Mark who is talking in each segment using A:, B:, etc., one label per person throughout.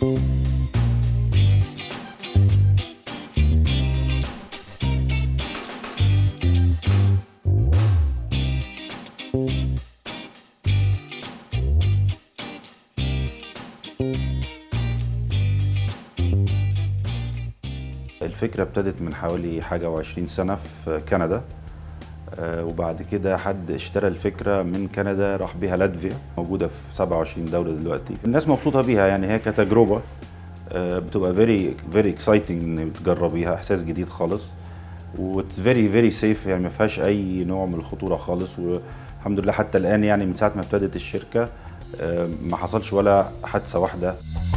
A: الفكرة ابتدت من حوالي حاجة و20 سنة في كندا، وبعد كده حد اشترى الفكرة من كندا راح بيها لاتفيا، موجودة في 27 دولة دلوقتي. الناس مبسوطة بيها، يعني هي كتجربة بتبقى very exciting ان تجربيها، احساس جديد خالص، و very safe، يعني ما فيهاش اي نوع من الخطورة خالص. والحمد لله حتى الآن يعني من ساعة ما ابتدت الشركة ما حصلش ولا حادثة واحدة.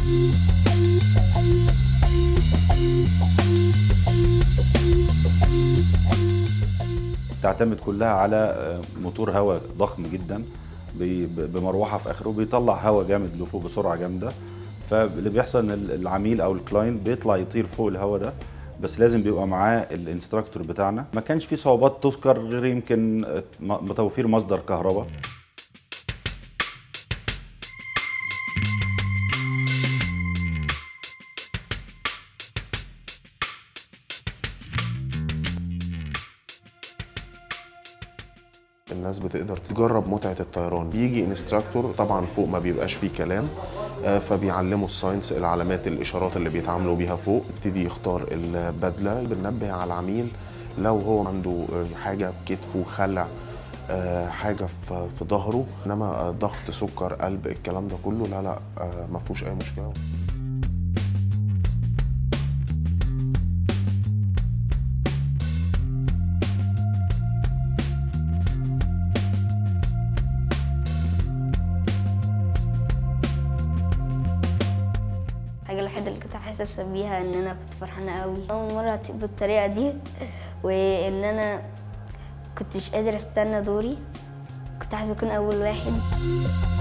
A: تعتمد كلها على موتور هواء ضخم جدا بمروحه في اخره، بيطلع هواء جامد لفوق بسرعه جامده. فاللي بيحصل ان العميل او الكلاينت بيطلع يطير فوق الهواء ده، بس لازم بيبقى معاه الانستراكتور بتاعنا. ما كانش في صعوبات تذكر غير يمكن توفير مصدر كهرباء.
B: الناس بتقدر تجرب متعة الطيران. بيجي انستراكتور طبعا فوق ما بيبقاش فيه كلام، فبيعلموا الساينس، العلامات، الاشارات اللي بيتعاملوا بيها فوق. يبتدي يختار البدلة، بننبه على العميل لو هو عنده حاجة في كتفه، خلع، حاجة في ظهره. انما ضغط، سكر، قلب، الكلام ده كله لا ما فيهوش اي مشكلة.
C: الحاجة الوحيدة اللي كنت حاسة بيها ان انا كنت فرحانة قوي اول مرة اطير بالطريقة دي، وان انا كنت مش قادرة استنى دوري، كنت عايزة اكون اول واحد.